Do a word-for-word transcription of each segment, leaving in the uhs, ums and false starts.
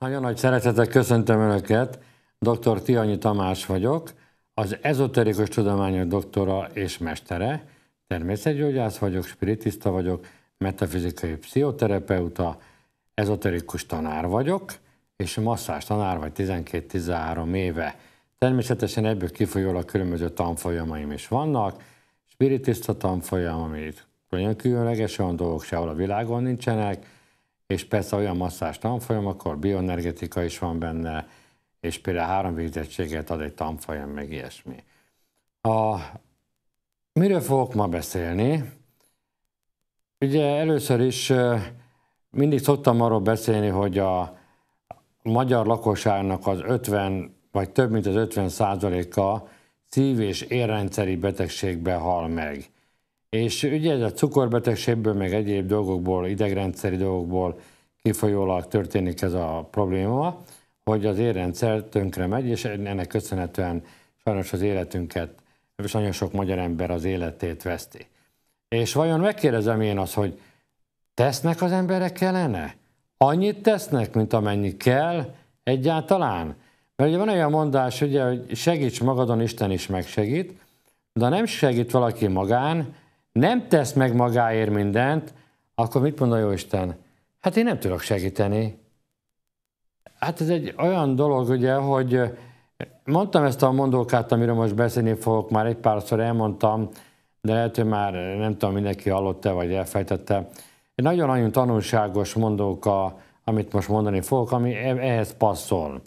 Nagyon nagy szeretettel köszöntöm Önöket, dr. Tihanyi Tamás vagyok, az ezoterikus tudományok doktora és mestere, természetgyógyász vagyok, spiritista vagyok, metafizikai pszichoterapeuta, ezoterikus tanár vagyok, és masszázs tanár vagy tizenkét-tizenhárom éve. Természetesen ebből kifolyólag különböző tanfolyamaim is vannak, spiritista tanfolyam, amit nagyon különleges, olyan dolgok sehol a világon nincsenek, és persze olyan masszázs tanfolyam, akkor bioenergetika is van benne, és például három végzettséget ad egy tanfolyam, meg ilyesmi. A, miről fogok ma beszélni? Ugye először is mindig szoktam arról beszélni, hogy a magyar lakosságnak az ötven, vagy több mint az ötven százaléka szív- és érrendszeri betegségbe hal meg. És ugye ez a cukorbetegségből, meg egyéb dolgokból, idegrendszeri dolgokból kifolyólag történik ez a probléma, hogy az érrendszer tönkre megy, és ennek köszönhetően sajnos az életünket, és nagyon sok magyar ember az életét veszti. És vajon megkérdezem én azt, hogy tesznek az emberek ellene? Annyit tesznek, mint amennyi kell egyáltalán? Mert ugye van olyan mondás, ugye, hogy segíts magadon, Isten is megsegít, de ha nem segít valaki magán, nem tesz meg magáért mindent, akkor mit mond a Jóisten? Hát én nem tudok segíteni. Hát ez egy olyan dolog, ugye, hogy mondtam ezt a mondókát, amiről most beszélni fogok, már egy párszor elmondtam, de lehet, hogy már nem tudom, mindenki hallotta vagy elfejtette. Egy nagyon-nagyon tanulságos mondóka, amit most mondani fogok, ami ehhez passzol.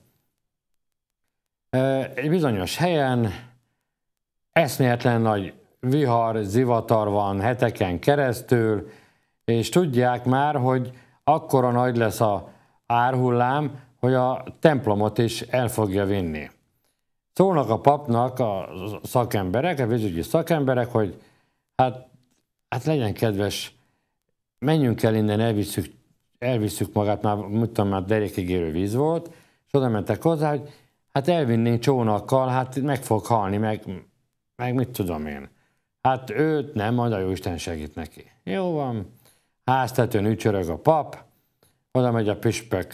Egy bizonyos helyen eszméletlen nagy vihar, zivatar van heteken keresztül, és tudják már, hogy akkora nagy lesz az árhullám, hogy a templomot is el fogja vinni. Szólnak a papnak a szakemberek, a vízügyi szakemberek, hogy hát, hát legyen kedves, menjünk el innen, elvisszük, elvisszük magát, már, mit tudom, már derékig érő víz volt, és oda mentek hozzá, hogy hát elvinnénk csónakkal, hát meg fog halni, meg, meg mit tudom én. Hát őt nem, majd a Jóisten segít neki. Jó van, háztetőn ücsörög a pap, oda megy a püspök.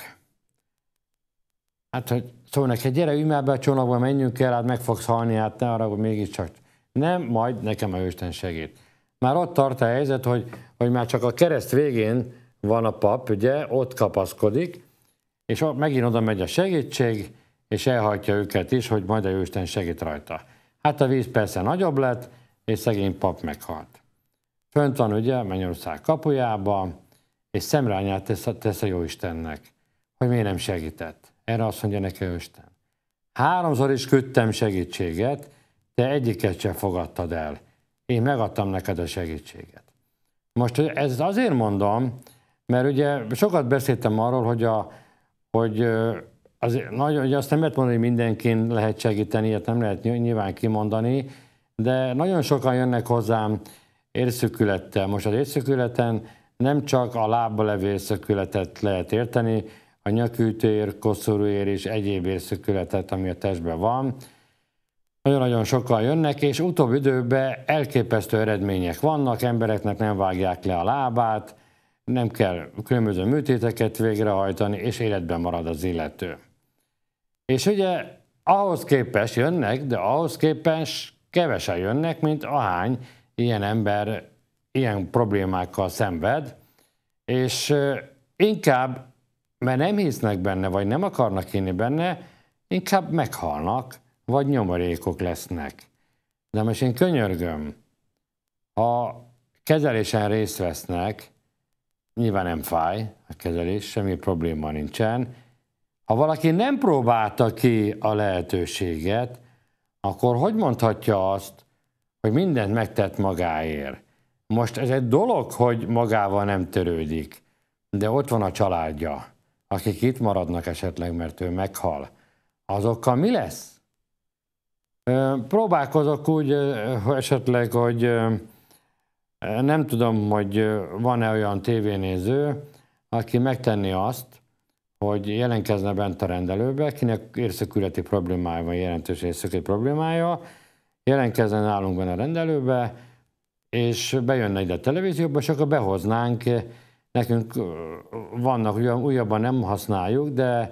Hát, hogy szól neki, gyere, ülj már be a csónakba, menjünk el, hát meg fogsz halni, hát ne arra, hogy mégiscsak. Nem, majd nekem a Jóisten segít. Már ott tart a helyzet, hogy, hogy már csak a kereszt végén van a pap, ugye, ott kapaszkodik, és ott megint oda megy a segítség, és elhajtja őket is, hogy majd a Jóisten segít rajta. Hát a víz persze nagyobb lett, és szegény pap meghalt. Fönt van ugye Mennyország kapujába, és szemrányát tesz, tesz a Jóistennek, hogy miért nem segített. Erre azt mondja neki Jóisten. Háromszor is küldtem segítséget, te egyiket sem fogadtad el. Én megadtam neked a segítséget. Most ezt azért mondom, mert ugye sokat beszéltem arról, hogy, a, hogy az, nagyon, ugye azt nem lehet mondani, hogy mindenkin lehet segíteni, ilyet nem lehet nyilván kimondani, de nagyon sokan jönnek hozzám érszökülettel. Most az érszökületen nem csak a lábba levő érszökületet lehet érteni, a nyakütőér, koszorúér és egyéb érszökületet, ami a testben van. Nagyon-nagyon sokan jönnek, és utóbbi időben elképesztő eredmények vannak, embereknek nem vágják le a lábát, nem kell különböző műtéteket végrehajtani, és életben marad az illető. És ugye ahhoz képest jönnek, de ahhoz képest kevesen jönnek, mint ahány ilyen ember ilyen problémákkal szenved, és inkább, mert nem hisznek benne, vagy nem akarnak hinni benne, inkább meghalnak, vagy nyomorékok lesznek. De most én könyörgöm, ha kezelésen részt vesznek, nyilván nem fáj a kezelés, semmi probléma nincsen. Ha valaki nem próbálta ki a lehetőséget, akkor hogy mondhatja azt, hogy mindent megtett magáért? Most ez egy dolog, hogy magával nem törődik, de ott van a családja, akik itt maradnak esetleg, mert ő meghal. Azokkal mi lesz? Próbálkozok úgy esetleg, hogy nem tudom, hogy van-e olyan tévénéző, aki megtenni azt, hogy jelentkezne bent a rendelőbe, kinek érszökületi problémája van, jelentős érszökületi problémája, jelentkezne nálunk benne a rendelőbe, és bejönne ide a televízióba, és akkor behoznánk, nekünk vannak, ugyan újabban nem használjuk, de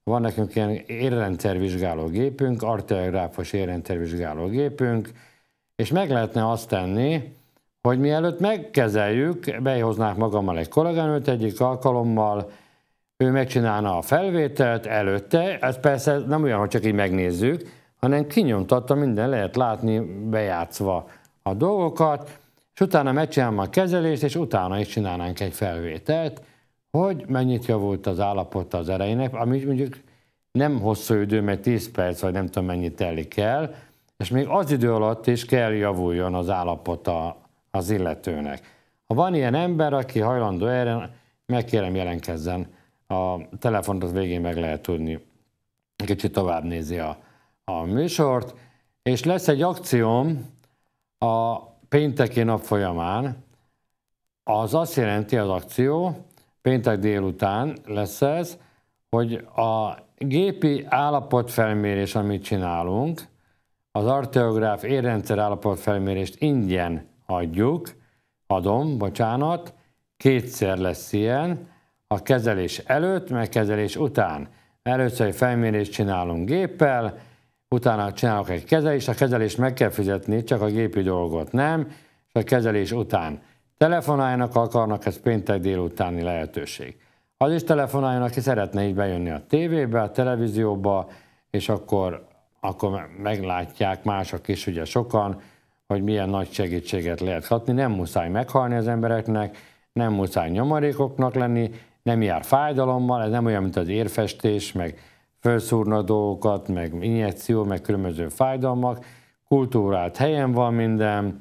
van nekünk ilyen érrendszervizsgáló gépünk, arteriográfos érrendszervizsgáló gépünk, és meg lehetne azt tenni, hogy mielőtt megkezeljük, behoznák magammal egy kolléganőt egyik alkalommal, ő megcsinálna a felvételt előtte, ez persze nem olyan, hogy csak így megnézzük, hanem kinyomtatta, minden lehet látni bejátszva a dolgokat, és utána megcsinálom a kezelést, és utána is csinálnánk egy felvételt, hogy mennyit javult az állapota az erejének, ami mondjuk nem hosszú idő, mert tíz perc, vagy nem tudom mennyit telik el, és még az idő alatt is kell javuljon az állapota az illetőnek. Ha van ilyen ember, aki hajlandó erre, megkérem jelentkezzen, a telefonot végén meg lehet tudni, kicsit tovább nézi a, a műsort, és lesz egy akcióm a pénteki nap folyamán, az azt jelenti az akció, péntek délután lesz ez, hogy a gépi állapotfelmérés, amit csinálunk, az arteriográf érrendszer állapotfelmérést ingyen adjuk, adom, bocsánat, kétszer lesz ilyen, a kezelés előtt, meg kezelés után. Először egy felmérést csinálunk géppel, utána csinálok egy kezelést, a kezelést meg kell fizetni, csak a gépi dolgot nem, és a kezelés után telefonáljanak, akarnak, ez péntek délutáni lehetőség. Az is telefonáljon, aki szeretne így bejönni a tévébe, a televízióba, és akkor, akkor meglátják mások is, ugye sokan, hogy milyen nagy segítséget lehet kapni. Nem muszáj meghalni az embereknek, nem muszáj nyomorékoknak lenni, nem jár fájdalommal, ez nem olyan, mint az érfestés, meg felszúrna dolgokat, meg injekció, meg különböző fájdalmak, kultúrált helyen van minden,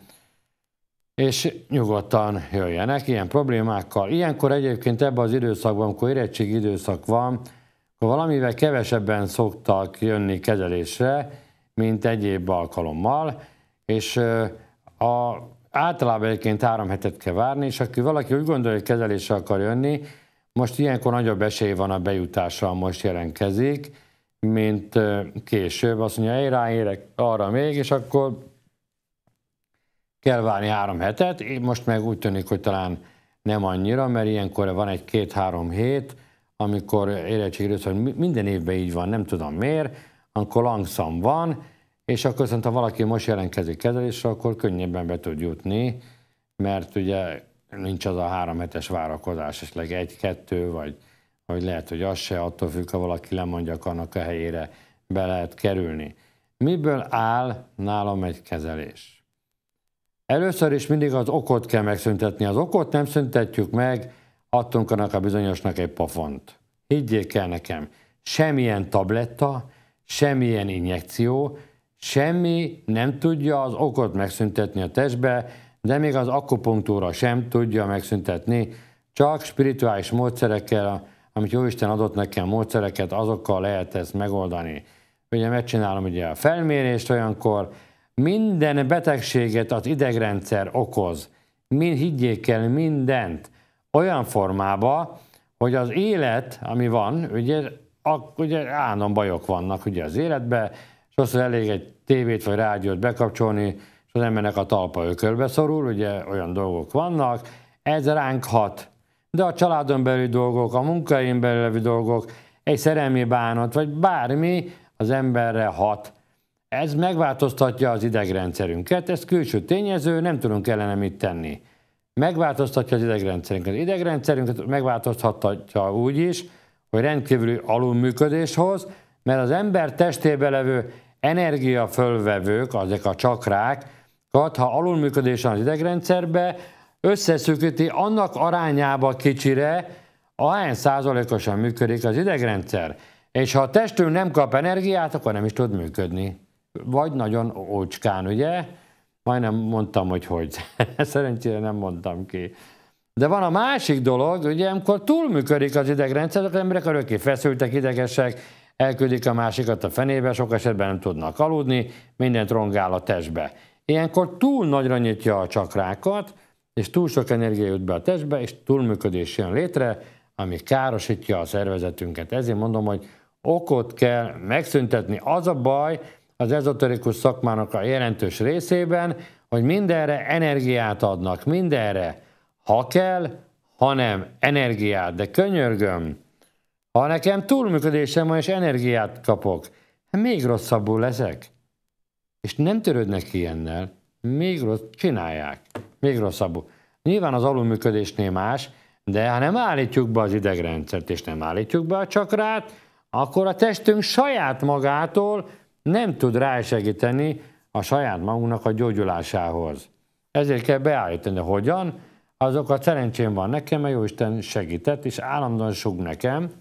és nyugodtan jöjjenek ilyen problémákkal. Ilyenkor egyébként ebben az időszakban, amikor érettségi időszak van, akkor valamivel kevesebben szoktak jönni kezelésre, mint egyéb alkalommal, és a, általában egyébként három hetet kell várni, és aki valaki úgy gondolja, hogy kezelésre akar jönni, most ilyenkor nagyobb esély van a bejutásra, most jelentkezik, mint később. Azt mondja, én ráérek arra még, és akkor kell várni három hetet. Most meg úgy tűnik, hogy talán nem annyira, mert ilyenkor van egy két-három hét, amikor érettségi időszak, minden évben így van, nem tudom miért, akkor langszam van, és akkor viszont ha valaki most jelentkezik kezelésre, akkor könnyebben be tud jutni, mert ugye nincs az a három hetes várakozás, esetleg egy-kettő, vagy, vagy lehet, hogy az se, attól függ, ha valaki lemondja, annak a helyére be lehet kerülni. Miből áll nálam egy kezelés? Először is mindig az okot kell megszüntetni. Az okot nem szüntetjük meg, adtunk annak a bizonyosnak egy pofont. Higgyék el nekem, semmilyen tabletta, semmilyen injekció, semmi nem tudja az okot megszüntetni a testbe, de még az akupunktúra sem tudja megszüntetni, csak spirituális módszerekkel, amit Jóisten adott nekem módszereket, azokkal lehet ezt megoldani. Ugye megcsinálom ugye a felmérést olyankor, minden betegséget az idegrendszer okoz, mind, higgyék el mindent, olyan formába, hogy az élet, ami van, ugye, a, ugye állandóan bajok vannak ugye az életben, sokszor elég egy tévét vagy rádiót bekapcsolni, és az embernek a talpa ökölbe szorul, ugye olyan dolgok vannak, ez ránk hat. De a családon belüli dolgok, a munkahelyen belüli dolgok, egy szerelmi bánat, vagy bármi az emberre hat. Ez megváltoztatja az idegrendszerünket, ez külső tényező, nem tudunk ellene mit tenni. Megváltoztatja az idegrendszerünket. Az idegrendszerünket megváltoztatja úgy is, hogy rendkívüli alulműködés hoz, mert az ember testébe levő energiafölvevők, azok a csakrákat, ha alulműködés van az idegrendszerbe, összeszűkíti annak arányába kicsire, ahány százalékosan működik az idegrendszer. És ha a testünk nem kap energiát, akkor nem is tud működni. Vagy nagyon ócskán, ugye? Majdnem mondtam, hogy hogy. Szerencsére nem mondtam ki. De van a másik dolog, ugye, amikor túlműködik az idegrendszer, az emberek örökké feszültek, idegesek, elküldik a másikat a fenébe, sok esetben nem tudnak aludni, mindent rongál a testbe. Ilyenkor túl nagyra nyitja a csakrákat, és túl sok energia jut be a testbe, és túlműködés jön létre, ami károsítja a szervezetünket. Ezért mondom, hogy okot kell megszüntetni. Az a baj az ezoterikus szakmának a jelentős részében, hogy mindenre energiát adnak, mindenre, ha kell, hanem energiát. De könyörgöm, Ha nekem túlműködésem van és energiát kapok, még rosszabbul leszek. És nem törődnek ilyennel, még rossz, csinálják, még rosszabbul. Nyilván az alulműködésnél más, de ha nem állítjuk be az idegrendszert, és nem állítjuk be a csakrát, akkor a testünk saját magától nem tud rásegíteni a saját magunknak a gyógyulásához. Ezért kell beállítani. De hogyan? Azokat szerencsém van nekem, mert Jóisten segített, és állandóan sug nekem,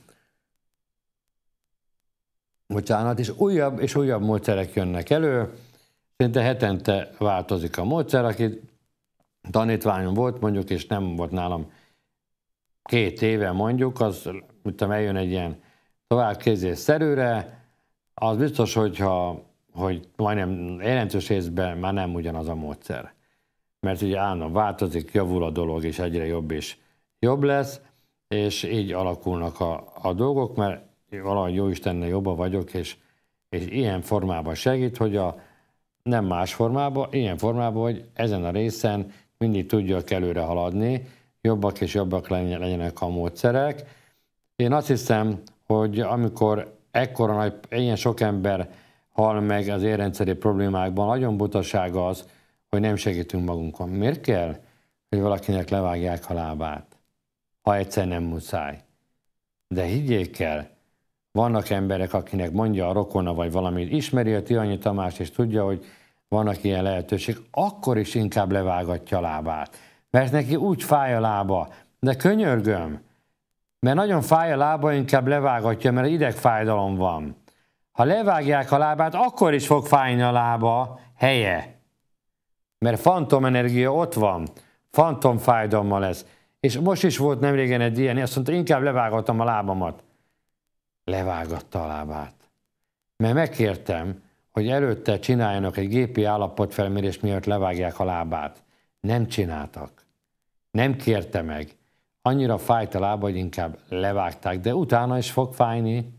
bocsánat, és újabb és újabb módszerek jönnek elő. Szinte hetente változik a módszer, aki tanítványom volt mondjuk, és nem volt nálam két éve mondjuk, az, mint eljön egy ilyen továbbképzésszerűre, az biztos, hogyha, hogy majdnem jelentős részben már nem ugyanaz a módszer. Mert ugye állandóan változik, javul a dolog, és egyre jobb és jobb lesz, és így alakulnak a, a dolgok, mert valahogy Jóistennel jobban vagyok, és, és ilyen formában segít, hogy a, nem más formában, ilyen formában, hogy ezen a részen mindig tudjak előre haladni, jobbak és jobbak legyenek a módszerek. Én azt hiszem, hogy amikor ekkora nagy, ilyen sok ember hal meg az érrendszeri problémákban, nagyon butaság az, hogy nem segítünk magunkon. Miért kell, hogy valakinek levágják a lábát, ha egyszer nem muszáj? De higgyék el, vannak emberek, akinek mondja a rokona, vagy valamit, ismeri a Tihanyi Tamás, és tudja, hogy vannak ilyen lehetőség, akkor is inkább levágatja a lábát. Mert neki úgy fáj a lába, de könyörgöm, mert nagyon fáj a lába, inkább levágatja, mert idegfájdalom van. Ha levágják a lábát, akkor is fog fájni a lába helye. Mert fantomenergia ott van, fantomfájdalma lesz. És most is volt nemrégen egy ilyen, azt mondta, inkább levágattam a lábamat. Levágatta a lábát. Mert megkértem, hogy előtte csináljanak egy gépi állapotfelmérés, miatt levágják a lábát. Nem csináltak. Nem kérte meg. Annyira fájt a lába, hogy inkább levágták, de utána is fog fájni.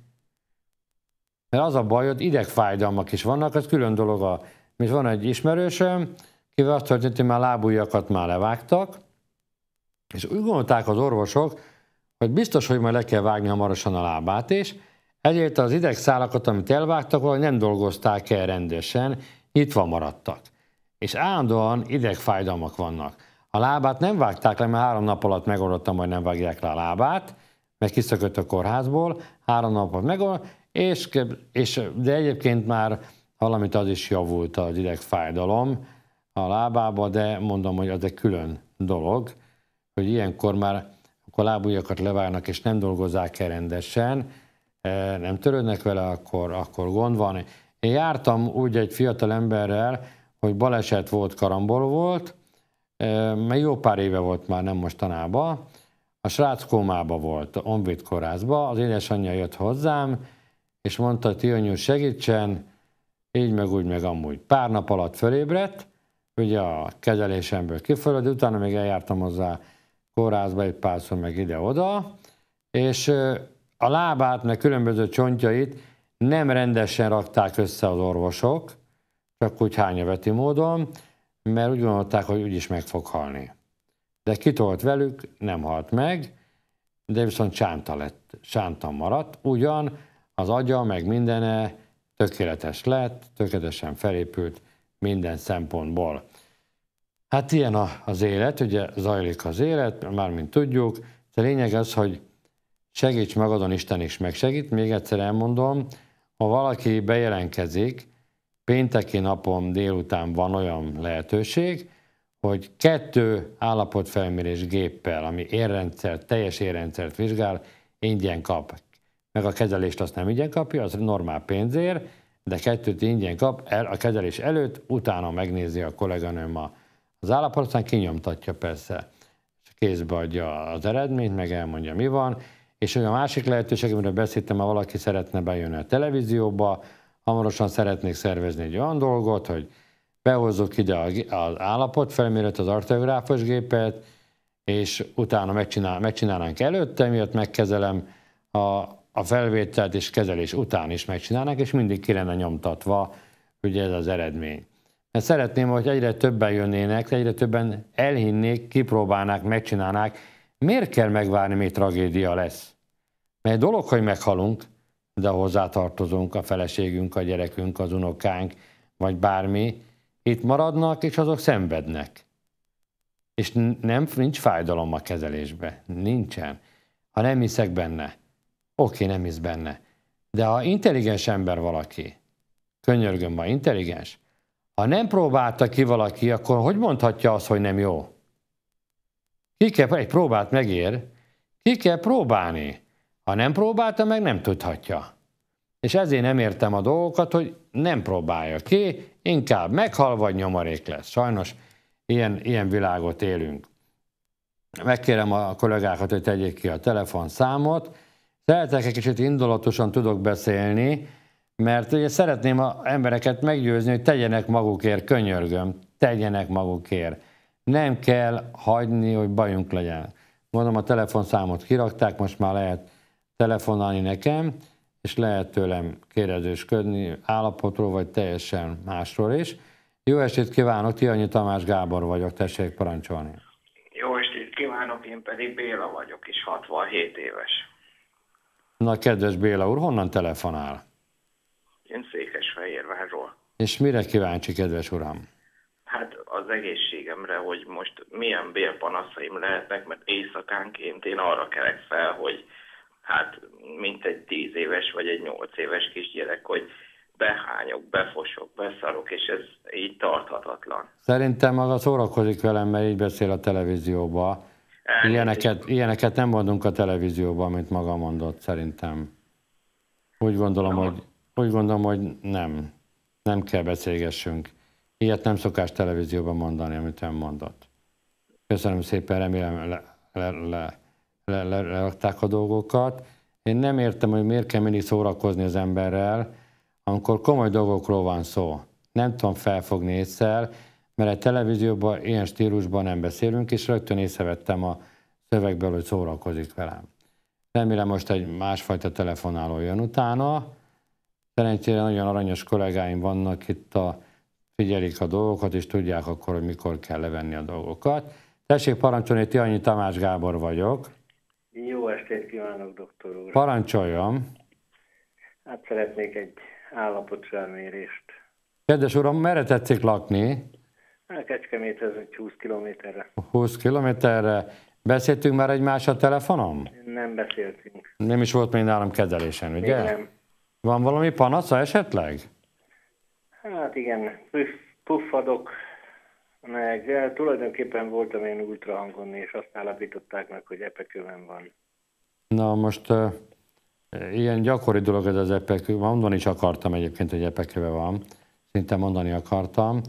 Mert az a baj, hogy idegfájdalmak is vannak, az külön dolog. A, és van egy ismerősöm, kivel azt történt, hogy már lábujjakat már levágtak, és úgy gondolták az orvosok, hogy biztos, hogy majd le kell vágni hamarosan a lábát is, ezért az idegszálakat, amit elvágtak, vagy nem dolgozták el rendesen, nyitva maradtak. És állandóan idegfájdalmak vannak. A lábát nem vágták le, mert három nap alatt megoldottam, hogy nem vágják le a lábát, mert kiszökött a kórházból, három napot megoldottam, és, és, de egyébként már valamit az is javult az idegfájdalom a lábába, de mondom, hogy az egy külön dolog, hogy ilyenkor már akkor lábujjakat levágnak, és nem dolgozzák el rendesen, nem törődnek vele, akkor, akkor gond van. Én jártam úgy egy fiatal emberrel, hogy baleset volt, karambol volt, mert jó pár éve volt már, nem mostanában. A srác kómába volt, Honvéd kórházba, az édesanyja jött hozzám, és mondta, hogy Tihanyi, segítsen, így meg úgy, meg amúgy. Pár nap alatt fölébredt, ugye a kezelésemből kifelé, de utána még eljártam hozzá kórházba egy párszor, meg ide-oda, és a lábát, meg különböző csontjait nem rendesen rakták össze az orvosok, csak úgy hányaveti módon, mert úgy gondolták, hogy úgyis meg fog halni. De kitolt velük, nem halt meg, de viszont csánta lett, csánta maradt, ugyan az agya, meg mindene tökéletes lett, tökéletesen felépült minden szempontból. Hát ilyen az élet, ugye zajlik az élet, mármint tudjuk, de lényeg az, hogy segíts magadon, Isten is megsegít. Még egyszer elmondom, ha valaki bejelentkezik, pénteki napon délután van olyan lehetőség, hogy kettő állapotfelmérés géppel, ami érrendszert, teljes érrendszert vizsgál, ingyen kap. Meg a kezelést azt nem ingyen kapja, az normál pénzért, de kettőt ingyen kap, el, a kezelés előtt, utána megnézi a kolléganőm az állapotot, aztán kinyomtatja persze, és kézbe adja az eredményt, meg elmondja, mi van. És olyan másik lehetőség, amiről beszéltem, ha valaki szeretne bejönni a televízióba, hamarosan szeretnék szervezni egy olyan dolgot, hogy behozzuk ide az állapotfelmérőt, az arteriográfos gépet, és utána megcsinál, megcsinálnánk előtte, miatt megkezelem a, a felvételt, és kezelés után is megcsinálnánk, és mindig ki lenne nyomtatva, ugye ez az eredmény. Mert szeretném, hogy egyre többen jönnének, egyre többen elhinnék, kipróbálnák, megcsinálnák. Miért kell megvárni, még tragédia lesz? Mert egy dolog, hogy meghalunk, de hozzátartozunk, a feleségünk, a gyerekünk, az unokánk, vagy bármi, itt maradnak, és azok szenvednek. És nem, nincs fájdalom a kezelésbe. Nincsen. Ha nem hiszek benne, oké, nem hisz benne. De ha intelligens ember valaki, könyörgöm, ma intelligens, ha nem próbálta ki valaki, akkor hogy mondhatja azt, hogy nem jó? Ki kell, egy próbát megér, ki kell próbálni. Ha nem próbálta, meg nem tudhatja. És ezért nem értem a dolgokat, hogy nem próbálja ki, inkább meghal, vagy nyomorék lesz. Sajnos ilyen, ilyen világot élünk. Megkérem a kollégákat, hogy tegyék ki a telefonszámot. Szeretek egy kicsit indulatosan tudok beszélni, mert ugye szeretném az embereket meggyőzni, hogy tegyenek magukért, könyörgöm, tegyenek magukért. Nem kell hagyni, hogy bajunk legyen. Mondom, a telefonszámot kirakták, most már lehet telefonálni nekem, és lehet tőlem kérdezősködni állapotról, vagy teljesen másról is. Jó estét kívánok, Tihanyi Tamás Gábor vagyok, tessék parancsolni. Jó estét kívánok, én pedig Béla vagyok, és hatvanhét éves. Na, kedves Béla úr, honnan telefonál? Én Székesfehérvárról. És mire kíváncsi, kedves uram? Hát az egészségemre, hogy most milyen bélpanaszaim lehetnek, mert éjszakánként én arra kelek fel, hogy hát mint egy tíz éves vagy egy nyolc éves kisgyerek, hogy behányok, befosok, beszarok, és ez így tarthatatlan. Szerintem maga szórakozik velem, mert így beszél a televízióba. Ilyeneket, ilyeneket nem mondunk a televízióban, mint maga mondott, szerintem. Úgy gondolom, hogy, úgy gondolom, hogy nem. Nem kell beszélgessünk. Ilyet nem szokás televízióban mondani, amit ön mondott. Köszönöm szépen, remélem le, le, le, le, le, lerakták a dolgokat. Én nem értem, hogy miért kell mindig szórakozni az emberrel, amikor komoly dolgokról van szó. Nem tudom felfogni észszel, mert a televízióban ilyen stílusban nem beszélünk, és rögtön észrevettem a szövegből, hogy szórakozik velem. Remélem most egy másfajta telefonáló jön utána. Szerencsére nagyon aranyos kollégáim vannak itt, a, figyelik a dolgokat, és tudják akkor, hogy mikor kell levenni a dolgokat. Tessék parancsolni, Tihanyi Tamás Gábor vagyok. Jó estét kívánok, doktor úr. Parancsoljon. Hát szeretnék egy állapotfelmérést. Kedves uram, merre tetszik lakni? A Kecskeméthez egy húsz kilométerre. húsz kilométerre. Beszéltünk már egymással telefonon? Nem beszéltünk. Nem is volt még nálam kezelésen, ugye? Még nem. Van valami panasza esetleg? Hát igen, puff, puffadok, meg de tulajdonképpen voltam én ultrahangon, és azt állapították meg, hogy epekőben van. Na most uh, ilyen gyakori dolog ez az epekő, mondani is akartam egyébként, hogy epekőve van, szinte mondani akartam.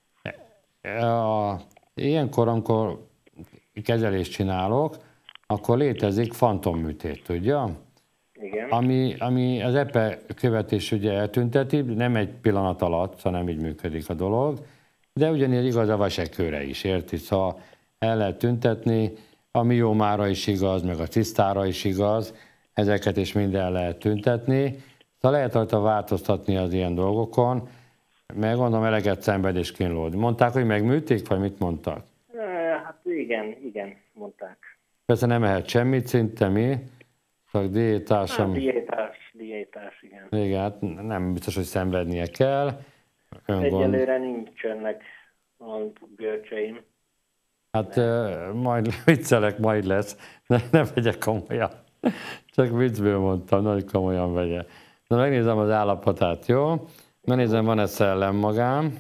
A, ilyenkor, amikor kezelést csinálok, akkor létezik fantomműtét, tudja? Igen. Ami, ami az epe követés ugye eltünteti, nem egy pillanat alatt, hanem így működik a dolog, de ugyanígy igaz a vasekőre is, érti? Szóval el lehet tüntetni, a miomára is igaz, meg a cisztára is igaz, ezeket is minden lehet tüntetni. Szóval lehet rajta változtatni az ilyen dolgokon, meg gondolom eleget szenved és kínlód. Mondták, hogy megműtik, vagy mit mondtak? Hát igen, igen, mondták. Persze nem ehet semmit szinte, mi? Csak diétásom. Hát diétás, diétás, igen. Igen, hát nem biztos, hogy szenvednie kell. Öngond... Egyelőre nincsenek a görcseim. Hát uh, majd viccelek, majd lesz. Ne, ne vegye komolyan. Csak viccből mondtam, nagy komolyan vegye. Na, megnézem az állapotát, jó? Megnézem, van-e szellemmagám.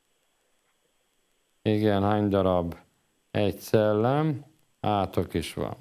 Igen, hány darab? Egy szellem. Átok is van.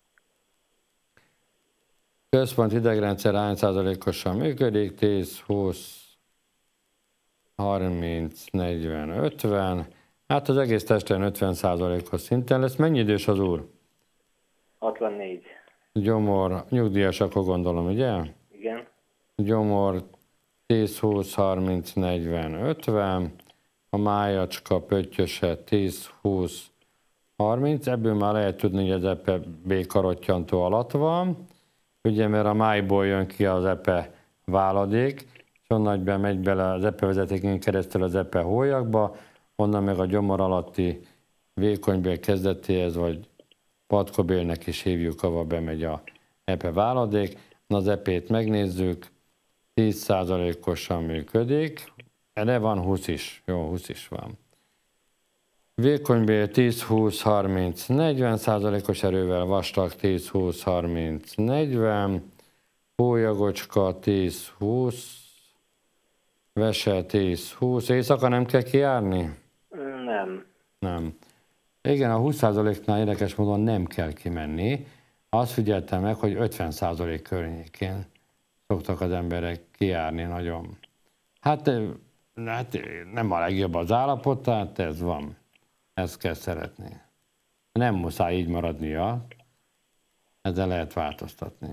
Központ idegrendszer hány százalékosan működik? tíz, húsz, harminc, negyven, ötven. Hát az egész testen ötven százalékos szinten lesz. Mennyi idős az úr? hatvannégy. Gyomor, nyugdíjas, akkor gondolom, ugye? Igen. Gyomor tíz, húsz, harminc, negyven, ötven. A májacska pöttyöse tíz, húsz, harminc. Ebből már lehet tudni, hogy az epe B-karottyantó alatt van. Ugye, mert a májból jön ki az epe váladék, és onnan bemegy bele az epe vezetékén keresztül az epe hólyagba, onnan meg a gyomor alatti vékonybél kezdetéhez, vagy patkobélnek is hívjuk, ahol bemegy a epe váladék. Na, az epét megnézzük, tíz százalékosan működik, erre van húsz is, jó, húsz is van. Vékonybél tíz, húsz, harminc, negyven százalékos erővel, vastag tíz, húsz, harminc, negyven, hólyagocska tíz, húsz, vese tíz, húsz, éjszaka nem kell kijárni? Nem. Nem. Igen, a húsz százaléknál érdekes módon nem kell kimenni. Azt figyeltem meg, hogy ötven százalék környékén szoktak az emberek kijárni nagyon. Hát, hát nem a legjobb az állapot, tehát ez van. Ezt kell szeretni. Nem muszáj így maradnia, ezzel lehet változtatni.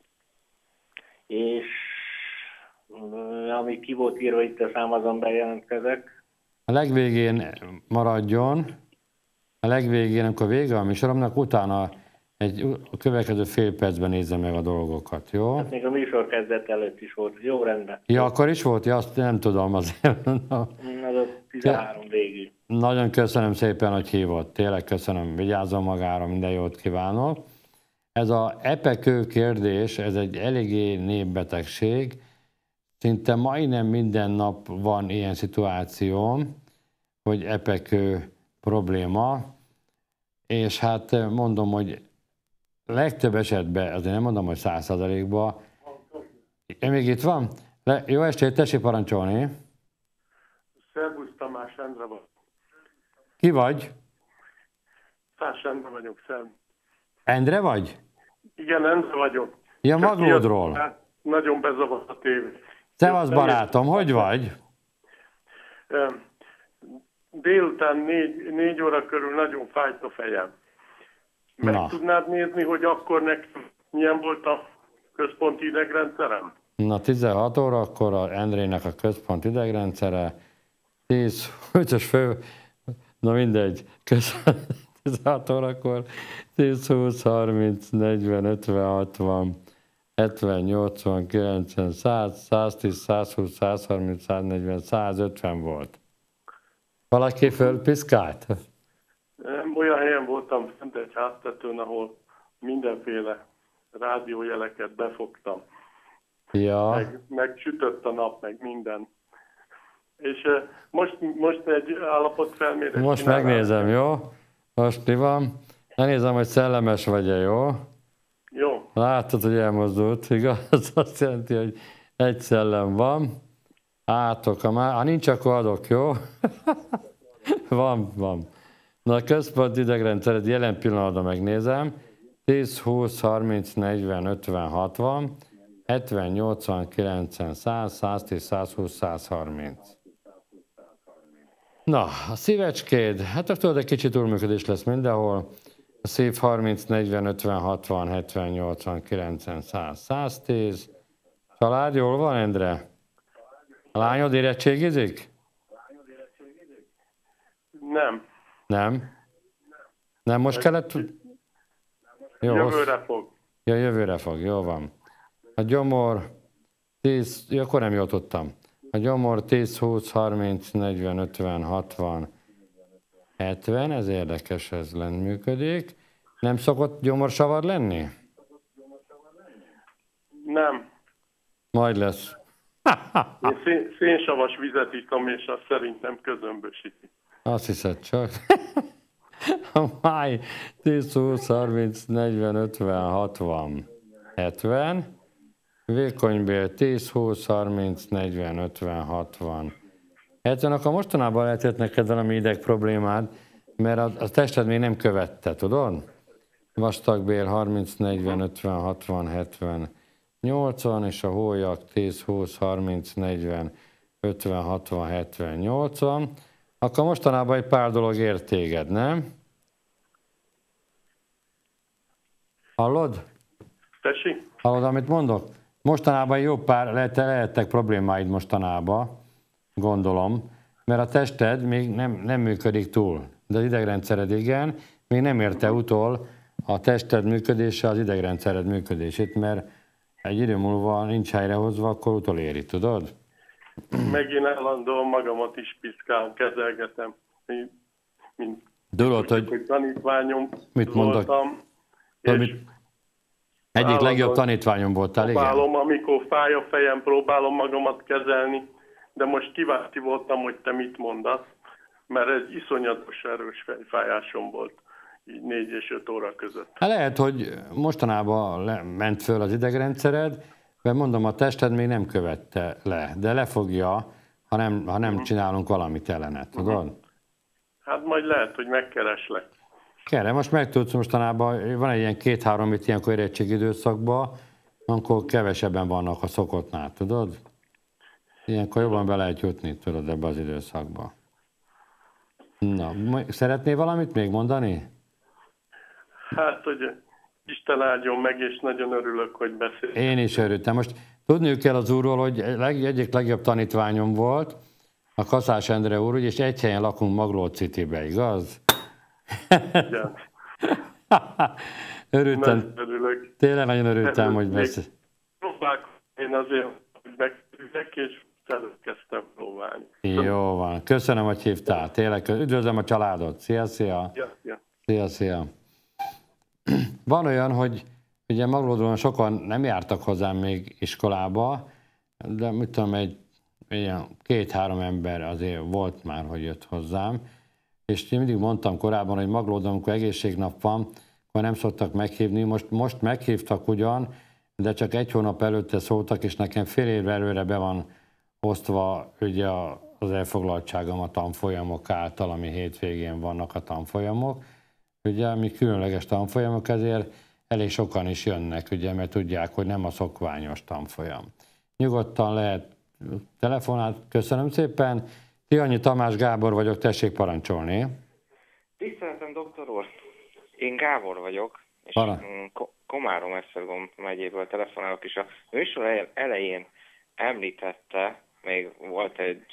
És ami ki volt írva itt a szám, azon bejelentkezek. A legvégén maradjon, a legvégén, amikor vége a műsoromnak, utána egy a következő fél percben nézze meg a dolgokat, jó? Hát még a műsor kezdet előtt is volt. Jó, rendben. Ja, akkor is volt? Ja, azt nem tudom azért. Az a tizenhárom végig. Nagyon köszönöm szépen, hogy hívott. Tényleg köszönöm. Vigyázzon magára, minden jót kívánok. Ez a epekő kérdés, ez egy eléggé népbetegség. Szinte majdnem minden nap van ilyen szituáció, hogy epekő probléma, és hát mondom, hogy legtöbb esetben, azért nem mondom, hogy száz százalékban. Még itt van? Le, jó estét, tessék parancsolni. Szervusz, Tamás, Endre vagy. Ki vagy? Szász Endre vagyok, szervusz. Endre vagy? Igen, Endre vagyok. Ja, Csak Maglódról. ilyet, hát nagyon bezavar a tévé. Szevasz, barátom, hogy vagy? Délután négy, négy óra körül nagyon fájt a fejem. Meg Na. tudnád nézni, hogy akkor nekem milyen volt a központi idegrendszerem? Na, tizenhat óra, akkor a Endrének a központ idegrendszere, tíz, ötös fő, na mindegy, köszönöm, tizenhat órakor, tíz, húsz, harminc, negyven, ötven, hatvan, hetven, nyolcvan, kilencven, száz, száztíz, százhúsz, százharminc, száznegyven, százötven volt. Valaki fölpiszkált? Olyan helyen voltam fent egy háztetőn, ahol mindenféle rádiójeleket befogtam. Ja. Meg, meg sütött a nap, meg minden. És uh, most, most egy állapotfelmérés. Most megnézem, jó? Most mi van? Megnézem, hogy szellemes vagy-e, jó? Jó. Látod, hogy elmozdult, igaz? Az azt jelenti, hogy egy szellem van. Átok, ha nincs, akkor adok, jó? Van, van. Na, a központi idegrendszeret jelen pillanatban megnézem. tíz, húsz, harminc, negyven, ötven, hatvan, hetven, nyolcvan, kilencven, száz, száztíz, százhúsz, százharminc. Na, a szívecskéd, hát akkor egy kicsit túlműködés lesz mindenhol. A szív harminc, negyven, ötven, hatvan, hetven, nyolcvan, kilencven, száz, száztíz. Család jól van, Endre? A lányod érettségizik? Nem. Nem? Nem, most kellett... Jó, Jövőre fog. Ja, jövőre fog, jó van. A gyomor tíz, ja, akkor nem jól tudtam. A gyomor tíz, húsz, harminc, negyven, ötven, hatvan, hetven, ez érdekes, ez lent működik. Nem szokott gyomorsavar lenni? Nem. Majd lesz. Én szén, szénsavas vizet iszom, és azt szerintem közömbösíti. Azt hiszed csak. A máj tíz, húsz, harminc, negyven, ötven, hatvan, hetven. Vékonybél tíz, húsz, harminc, negyven, ötven, hatvan, hetven. Akkor mostanában lehetett neked valami ideg problémád, mert a, a tested még nem követte, tudod? Vastagbél harminc, negyven, ötven, hatvan, hetven, nyolcvan, és a hólyak tíz, húsz, harminc, negyven, ötven, hatvan, hetven, nyolcvan. Akkor mostanában egy pár dolog ért téged, nem? Hallod? Tessék? Hallod, amit mondok? Mostanában jó pár, lehet, lehettek problémáid mostanában, gondolom, mert a tested még nem, nem működik túl, de az idegrendszered igen, még nem érte utol a tested működése az idegrendszered működését, mert egy idő múlva nincs helyrehozva, akkor utoléri, tudod? Megint állandóan magamat is piszkálom, kezelgetem. Mint, mint Tudod, hogy... hogy tanítványom Mit mondok? voltam, Tudod, és mit, Egyik állandóan legjobb tanítványom voltál, igen. próbálom, amikor fáj a fejem, próbálom magamat kezelni, de most kíváncsi voltam, hogy te mit mondasz, mert egy iszonyatos erős fejfájásom volt, így négy és öt óra között. Hát lehet, hogy mostanában le, ment föl az idegrendszered, mert mondom, a tested még nem követte le, de lefogja, ha nem, ha nem csinálunk valamit ellene, tudod? Hát majd lehet, hogy megkereslek. Kérem, most megtudsz mostanában, van egy ilyen két-három itt ilyenkor érettségi időszakban, amikor kevesebben vannak a szokottnál, tudod? Ilyenkor jobban be lehet jutni, tudod, ebbe az időszakba. Na, szeretnél valamit még mondani? Hát, hogy Isten áldjon meg, és nagyon örülök, hogy beszélsz. Én is örültem. Most tudniuk kell az úrról, hogy leg, egyik legjobb tanítványom volt, a Kaszás Endre úr, és egy helyen lakunk Maglód Citybe, igaz? Igen. Örültem. Nagyon örülök. Tényleg nagyon örültem, hogy beszél. Próbálkozom én azért, hogy megtűzek, és előkeztem próbálni. Jó van. Köszönöm, hogy hívtál. Tényleg, üdvözlöm a családot. Szia, szia. Ja, ja. Szia, szia. Van olyan, hogy ugye Maglódon sokan nem jártak hozzám még iskolába, de mit tudom, egy ilyen két-három ember azért volt már, hogy jött hozzám, és én mindig mondtam korábban, hogy Maglódon, amikor egészségnap van, akkor nem szoktak meghívni. Most, most meghívtak ugyan, de csak egy hónap előtte szóltak, és nekem fél évre előre be van osztva ugye az elfoglaltságom a tanfolyamok által, ami hétvégén vannak a tanfolyamok. Ugye, ami különleges tanfolyamok, ezért elég sokan is jönnek, ugye, mert tudják, hogy nem a szokványos tanfolyam. Nyugodtan lehet telefonát. Köszönöm szépen. Tihanyi Tamás Gábor vagyok, tessék parancsolni. Tiszteltem, doktor úr. Én Gábor vagyok, és Para. Komárom-Esztergom megyéből telefonálok, és a műsor elején említette, még volt egy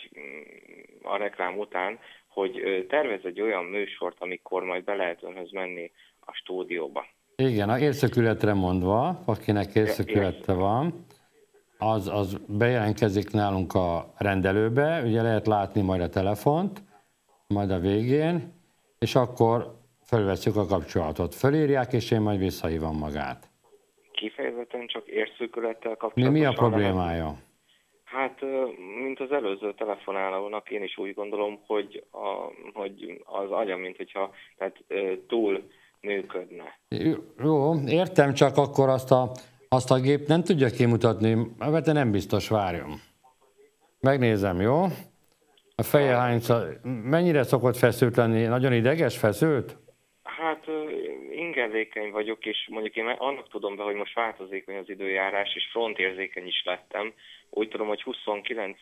a reklám után, hogy tervez egy olyan műsort, amikor majd be lehet önhöz menni a stúdióba. Igen, a érszökületre mondva, akinek érszökülete van, az, az bejelentkezik nálunk a rendelőbe, ugye lehet látni majd a telefont, majd a végén, és akkor felveszünk a kapcsolatot. Fölírják, és én majd visszahívom magát. Kifejezetten csak érszökülettel Mi, kapcsolatosan? mi a problémája? Hát, mint az előző telefonálónak, én is úgy gondolom, hogy, a, hogy az agya, mint hogyha tehát, túl működne. Jó, értem, csak akkor azt a, azt a gép nem tudja kimutatni, mert nem biztos, várjon. Megnézem, jó? A feje hányszor, mennyire szokott feszült lenni? Nagyon ideges, feszült? Hát ingerlékeny vagyok, és mondjuk én annak tudom be, hogy most változékony az időjárás, és frontérzékeny is lettem. Úgy tudom, hogy huszonkilenc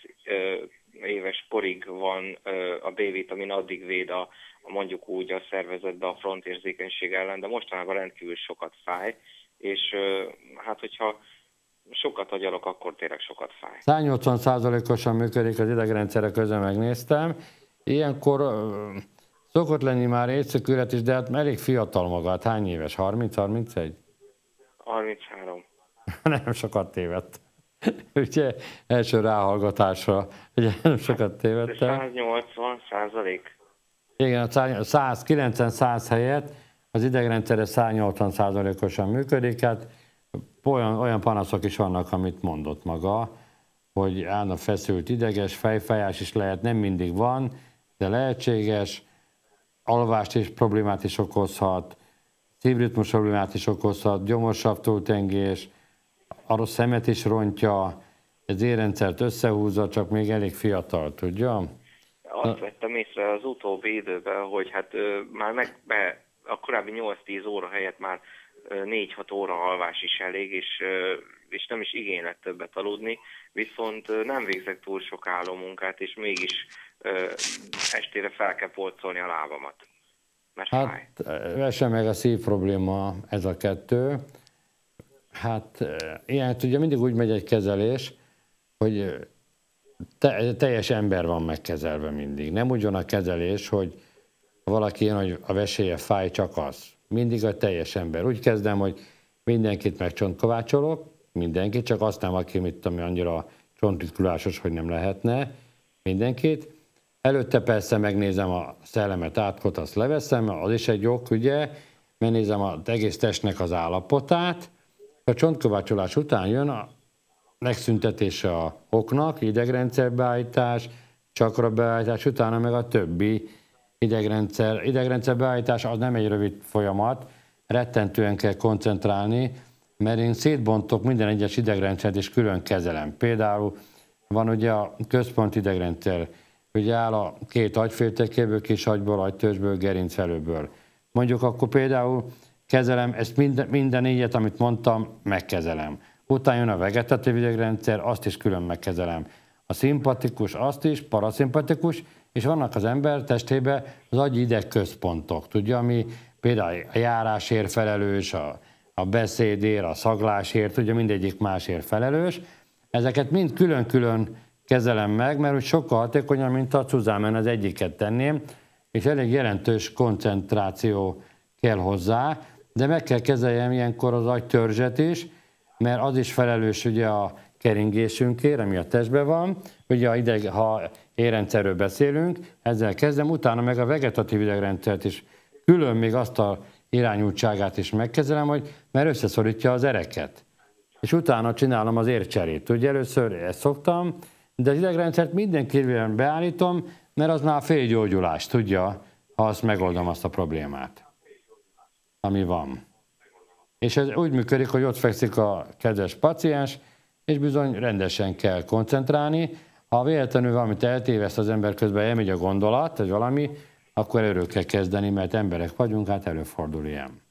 éves korig van a B-vitamin, addig véd a, mondjuk úgy a szervezetbe a frontérzékenység ellen, de mostanában rendkívül sokat fáj, és hát hogyha sokat agyalok, akkor tényleg sokat fáj. száznyolcvan százalékosan működik az idegrendszere, közben megnéztem. Ilyenkor szokott lenni már érszökület is, de hát elég fiatal magát. Hány éves? harminc-harmincegy? harminchárom. Nem sokat tévedt. Ugye első ráhallgatásra, ugye nem sokat tévedtem. száznyolcvan százalék. Igen, a száz kilencven száz helyett az idegrendszere száznyolcvan százalékosan működik. Hát olyan, olyan panaszok is vannak, amit mondott maga, hogy állna feszült ideges, fejfájás is lehet, nem mindig van, de lehetséges, alvást és problémát is okozhat, szívritmus problémát is okozhat, gyomorsav túltengés, a rossz szemet is rontja, az érrendszert összehúzza, csak még elég fiatal, tudja? Azt vettem észre az utóbbi időben, hogy hát ö, már meg be, a korábbi nyolc-tíz óra helyett már négy-hat óra alvás is elég, és, ö, és nem is igénylett többet aludni, viszont ö, nem végzek túl sok álommunkát, és mégis ö, estére fel kell polcolni a lábamat. Mert fáj. Hát vesse meg a szív probléma, ez a kettő. Hát ilyen, ugye mindig úgy megy egy kezelés, hogy te, teljes ember van megkezelve mindig. Nem úgy van a kezelés, hogy valaki jön, hogy a veséje fáj, csak az. Mindig a teljes ember. Úgy kezdem, hogy mindenkit megcsontkovácsolok, mindenkit, csak azt nem, aki mit tudom, annyira csontritkulásos, hogy nem lehetne, mindenkit. Előtte persze megnézem a szellemet, átkot, azt leveszem, az is egy ok, ugye, megnézem az egész testnek az állapotát, A csontkovácsolás után jön a megszüntetése a oknak, idegrendszerbeállítás, csakrabeállítás, utána meg a többi idegrendszer. Idegrendszerbeállítás az nem egy rövid folyamat, rettentően kell koncentrálni, mert én szétbontok minden egyes idegrendszert és külön kezelem. Például van ugye a központi idegrendszer, ugye áll a két agyféltekéből, kis agyból, agytörzsből, gerincvelőből. Mondjuk akkor például kezelem ezt minden, minden négyet, amit mondtam, megkezelem. Utána jön a vegetatív idegrendszer, azt is külön megkezelem. A szimpatikus, azt is, paraszimpatikus, és vannak az ember testében az agyi idegközpontok, tudja, ami például a járásért felelős, a, a beszédért, a szaglásért, ugye mindegyik másért felelős. Ezeket mind külön-külön kezelem meg, mert úgy sokkal hatékonyabb, mint a cuzámen az egyiket tenném, és elég jelentős koncentráció kell hozzá, de meg kell kezeljem ilyenkor az agytörzset is, mert az is felelős ugye a keringésünkért, ami a testben van, ugye a ideg, ha érrendszerről beszélünk, ezzel kezdem, utána meg a vegetatív idegrendszert is külön még azt a irányultságát is megkezelem, hogy, mert összeszorítja az ereket. És utána csinálom az ércserét. Ugye először ezt szoktam, de az idegrendszert mindenképpen beállítom, mert az már félgyógyulás, tudja, ha azt megoldom azt a problémát, ami van. És ez úgy működik, hogy ott fekszik a kedves paciens, és bizony rendesen kell koncentrálni. Ha véletlenül valamit eltéveszt az ember, közben elmegy a gondolat, vagy valami, akkor erről kell kezdeni, mert emberek vagyunk, hát előfordul ilyen.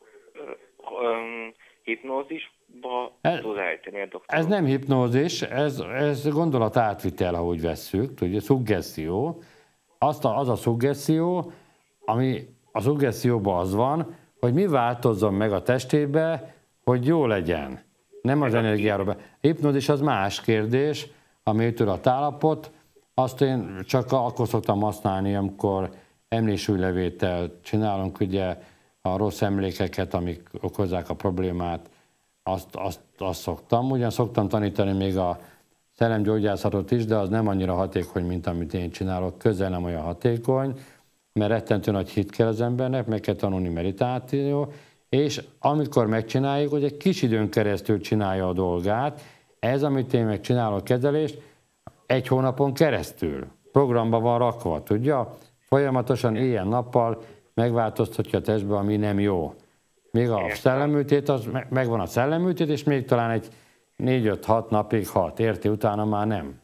Hipnózisba tud ejteni a doktor? Ez nem hipnózis, ez, ez gondolat átvitel, ha úgy vesszük, tudja, szuggesszió. Azt a, az a szuggesszió, ami a szuggesszióban az van, hogy mi változzon meg a testébe, hogy jó legyen. Nem az energiáról. A hipnózis az más kérdés, ami a állapot. Azt én csak akkor szoktam használni, amikor emlésújlevételt csinálunk, ugye a rossz emlékeket, amik okozzák a problémát, azt, azt, azt szoktam. Ugyan szoktam tanítani még a szellemgyógyászatot is, de az nem annyira hatékony, mint amit én csinálok. Közel nem olyan hatékony, mert rettentő nagy hit kell az embernek, meg kell tanulni meditáció, és amikor megcsináljuk, hogy egy kis időn keresztül csinálja a dolgát, ez, amit én megcsinálok kezelést, egy hónapon keresztül programba van rakva, tudja? Folyamatosan éjjel-nappal megváltoztatja a testbe, ami nem jó. Még a szelleműtét, az megvan a szelleműtét, és még talán egy négy-öt-hat napig hat, érti, utána már nem.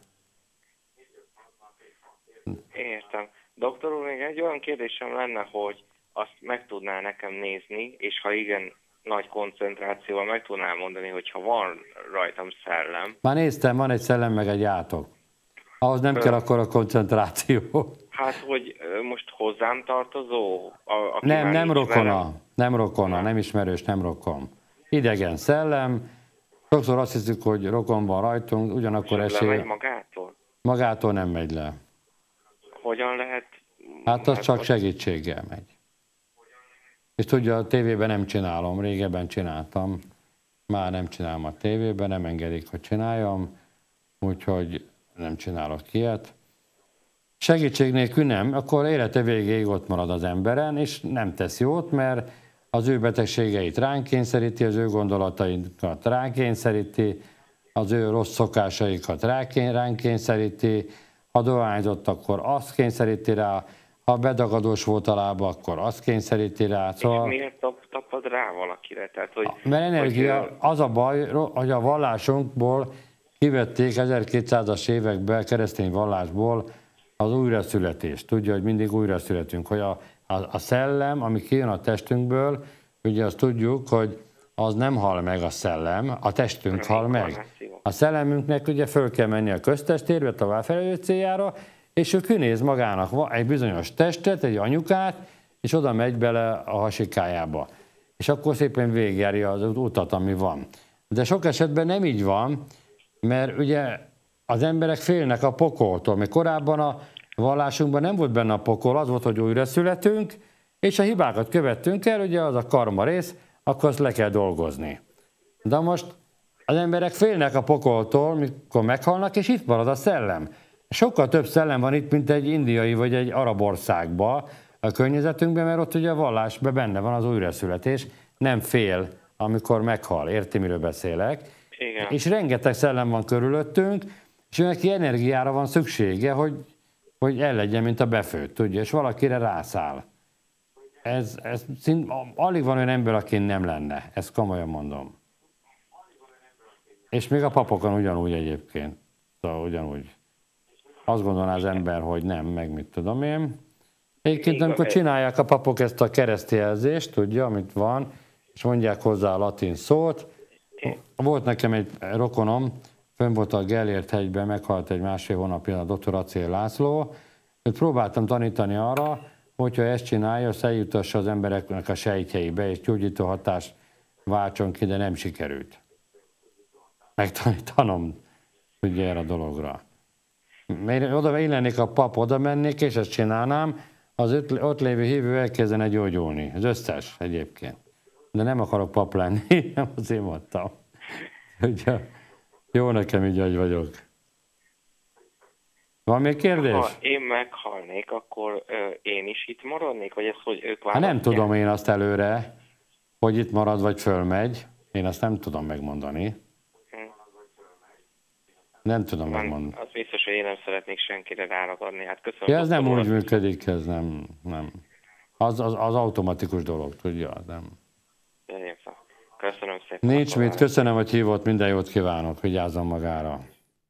Értem. Doktor úr, még egy olyan kérdésem lenne, hogy azt meg tudná nekem nézni, és ha igen, nagy koncentrációval meg tudnám mondani, hogy ha van rajtam szellem. Már néztem, van egy szellem, meg egy átok. Ahhoz nem Ö... kell akkor a koncentráció. Hát, hogy most hozzám tartozó? A, nem, nem rokona, nem rokona, nem. nem ismerős, nem rokon. Idegen szellem. Sokszor azt hiszük, hogy rokon van rajtunk, ugyanakkor esély... lemegy magától? Magától nem megy le. Hogyan lehet? Hát az csak segítséggel megy. És tudja, a tévében nem csinálom, régebben csináltam. Már nem csinálom a tévében, nem engedik, hogy csináljam, úgyhogy nem csinálok ilyet. Segítség nélkül nem, akkor élete végéig ott marad az emberen, és nem tesz jót, mert az ő betegségeit ránk kényszeríti, az ő gondolataikat ránk kényszeríti, az ő rossz szokásaikat ránk kényszeríti, ha dohányzott, akkor azt kényszeríti rá, ha bedagadós volt a lába, akkor azt kényszeríti rá. Szóval... És miért tap, tapad rá valakire? Tehát, hogy, mert energia, hogy... az a baj, hogy a vallásunkból kivették ezerkétszázas években keresztény vallásból az újraszületést. Tudja, hogy mindig újra születünk, hogy a, a, a szellem, ami kijön a testünkből, ugye azt tudjuk, hogy az nem hal meg a szellem, a testünk hal meg. A szellemünknek ugye föl kell menni a köztestérbe, továbbfejlődő céljára, és ő kinéz magának egy bizonyos testet, egy anyukát, és oda megy bele a hasikájába. És akkor szépen végigjárja az utat, ami van. De sok esetben nem így van, mert ugye az emberek félnek a pokoltól, mert korábban a vallásunkban nem volt benne a pokol, az volt, hogy újra születünk, és a hibákat követtünk el, ugye az a karma rész, akkor azt le kell dolgozni. De most az emberek félnek a pokoltól, mikor meghalnak, és itt marad a szellem. Sokkal több szellem van itt, mint egy indiai vagy egy arab országban a környezetünkben, mert ott ugye a vallásban benne van az újraszületés, nem fél amikor meghal. Érti, miről beszélek? Igen. És rengeteg szellem van körülöttünk, és neki energiára van szüksége, hogy, hogy el legyen, mint a befőtt, tudja, és valakire rászáll. Ez, ez szint, alig van olyan ember, aki nem lenne, ezt komolyan mondom. És még a papokon ugyanúgy egyébként. Szóval ugyanúgy. Azt gondolná az ember, hogy nem, meg mit tudom én. Egyébként, amikor csinálják a papok ezt a keresztjelzést, tudja, amit van, és mondják hozzá a latin szót. Volt nekem egy rokonom, fönn volt a Gellért hegyben, meghalt egy másfél hónapja a doktor Acél László. Őt próbáltam tanítani arra, hogyha ezt csinálja, azt eljutassa az embereknek a sejtjeibe, és gyógyító hatást váltson ki, de nem sikerült. Megtanítanom, ugye, erre a dologra. Mert oda én lennék a pap, oda mennék, és ezt csinálnám, az ott, ott lévő hívő elkezdene gyógyulni. Az összes egyébként. De nem akarok pap lenni, nem azért mondtam. Ugye, jó nekem így, hogy vagyok. Van még kérdés? Ha én meghalnék, akkor ö, én is itt maradnék, vagy ez, hogy ők Hát választják? nem tudom én azt előre, hogy itt marad vagy fölmegy. Én azt nem tudom megmondani. Nem tudom Nem, megmondani. az biztos, hogy én nem szeretnék senkire ráragadni. Hát köszönöm. Ja, ez nem doktor úgy urat. működik, ez nem. nem. Az, az, az automatikus dolog, tudja, nem. Értem. Köszönöm szépen. Nincs mit, köszönöm, hogy hívott, minden jót kívánok, vigyázzon magára.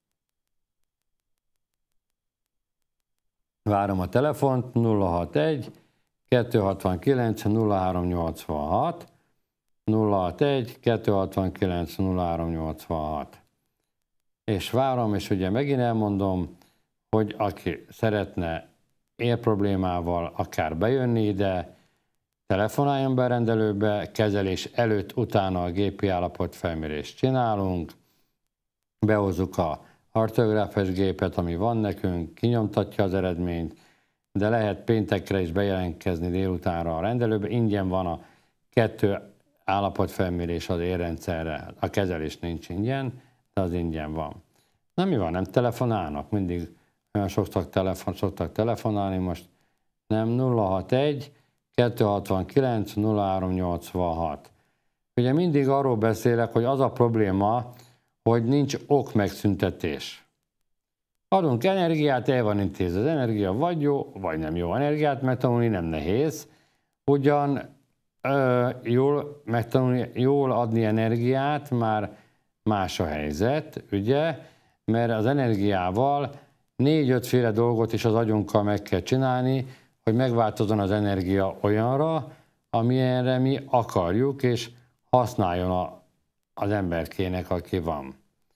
Várom a telefont, nulla hatvanegy kettőszázhatvankilenc nulla három nyolcvanhat, nulla hatvanegy kettőszázhatvankilenc nulla három nyolcvanhat. És várom, és ugye megint elmondom, hogy aki szeretne élproblémával akár bejönni ide, telefonáljon be a rendelőbe, kezelés előtt, utána a gépi állapotfelmérést csinálunk, behozzuk a arteriográfes gépet, ami van nekünk, kinyomtatja az eredményt, de lehet péntekre is bejelentkezni délutánra a rendelőbe. Ingyen van a kettő állapotfelmérés az érrendszerre, a kezelés nincs ingyen, de az ingyen van. Na mi van, nem telefonálnak? Mindig olyan sokszor telefon, szoktak telefonálni, most nem nulla hatvanegy kettőszázhatvankilenc nulla három nyolcvanhat. Ugye mindig arról beszélek, hogy az a probléma, hogy nincs ok megszüntetés. Adunk energiát, el van intézve az energia, vagy jó, vagy nem jó energiát megtanulni, nem nehéz. Ugyan ö, jól megtanulni, jól adni energiát, már más a helyzet, ugye? Mert az energiával négy-ötféle dolgot is az agyunkkal meg kell csinálni, hogy megváltozzon az energia olyanra, amilyenre mi akarjuk, és használjon a, az emberkének, aki van.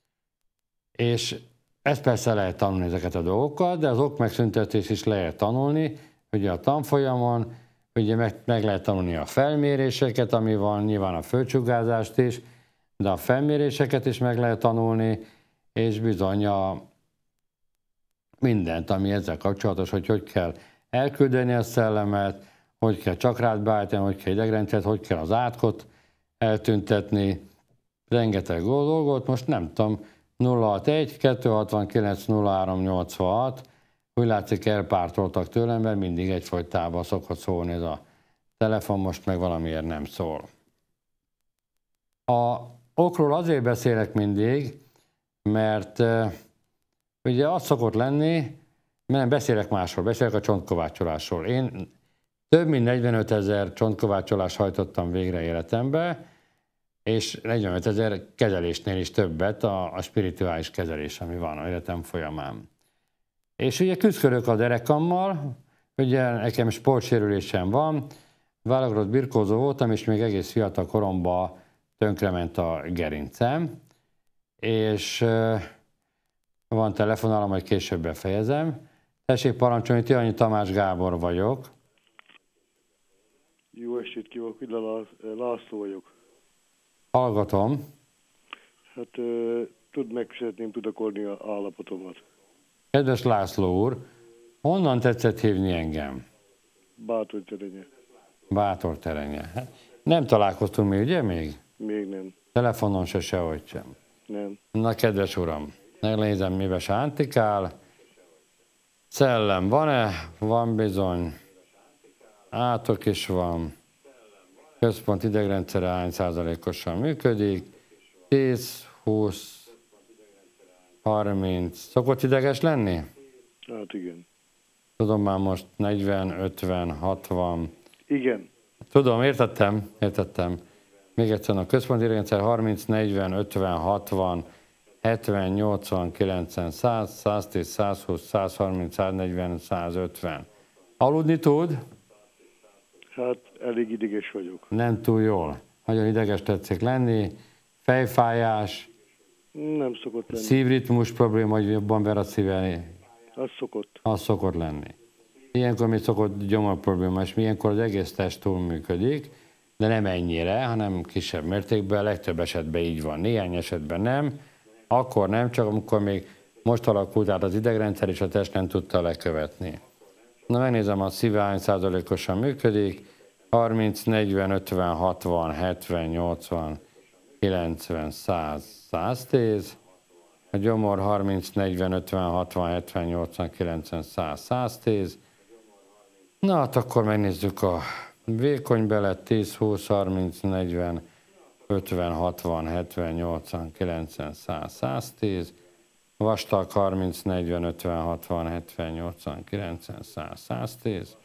És ezt persze lehet tanulni ezeket a dolgokat, de az ok megszüntetés is lehet tanulni, ugye a tanfolyamon, ugye meg, meg lehet tanulni a felméréseket, ami van, nyilván a földsugárzást is, de a felméréseket is meg lehet tanulni, és bizony a mindent, ami ezzel kapcsolatos, hogy hogy kell elküldeni a szellemet, hogy kell csakrát beállítani, hogy kell idegrendszert, hogy kell az átkot eltüntetni, rengeteg dolgot, most nem tudom, nulla hatvanegy kettőszázhatvankilenc nulla három nyolcvanhat, úgy látszik elpártoltak tőlem, mert mindig egyfolytában szokott szólni ez a telefon, most meg valamiért nem szól. A okról azért beszélek mindig, mert uh, ugye az szokott lenni, mert nem beszélek másról, beszélek a csontkovácsolásról. Én több mint negyvenöt ezer csontkovácsolást hajtottam végre életembe, és negyvenöt ezer kezelésnél is többet, a, a spirituális kezelés, ami van a életem folyamán. És ugye küzdök a derekammal, ugye nekem sportsérülésem van, válogatott birkózó voltam, és még egész fiatal koromban tönkrement a gerincem, és uh, van telefonálom, hogy később befejezem. Tessék parancsolni, Tihanyi Tamás Gábor vagyok. Jó estét kívánok, Villa László vagyok. Hallgatom. Hát uh, tud meg, szeretném tudakolni az állapotomat. Kedves László úr, honnan tetszett hívni engem? Bátorterenye. Bátorterenye. Nem találkoztunk mi, ugye még? Még nem. Telefonon se sehogy sem. Nem. Na, kedves uram, megnézem, mibe sántikál. Szellem van-e? Van bizony. Átok is van. központ idegrendszere hány százalékosan működik? tíz, húsz, harminc. Szokott ideges lenni? Hát igen. Tudom már most negyven, ötven, hatvan. Igen. Tudom, értettem, értettem. Még egyszer a központi rendszer harminc, negyven, ötven, hatvan, hetven, nyolcvan, kilencven, száz, száztíz, százhúsz, százharminc, száznegyven, százötven. Aludni tud? Hát elég ideges vagyok. Nem túl jól. Nagyon ideges tetszik lenni. Fejfájás, Nem szokott lenni. szívritmus probléma, hogy jobban ver a szíve. Az szokott. Az szokott lenni. Ilyenkor mi szokott gyomor probléma, és ilyenkor az egész test túlműködik, de nem ennyire, hanem kisebb mértékben, legtöbb esetben így van. Néhány esetben nem, akkor nem, csak amikor még most alakult át az idegrendszer, és a test nem tudta lekövetni. Na, megnézem, a szíve hány százalékosan működik. harminc, negyven, ötven, hatvan, hetven, nyolcvan, kilencven, száz, száztíz. A gyomor harminc, negyven, ötven, hatvan, hetven, nyolcvan, kilencven, száz, száztíz. Na, hát akkor megnézzük a vékony belet, tíz, húsz, harminc, negyven, ötven, hatvan, hetven, nyolcvan, kilencven, száz, száztíz. Vastag harminc, negyven, ötven, hatvan, hetven, nyolcvan, kilencven, száz, száztíz.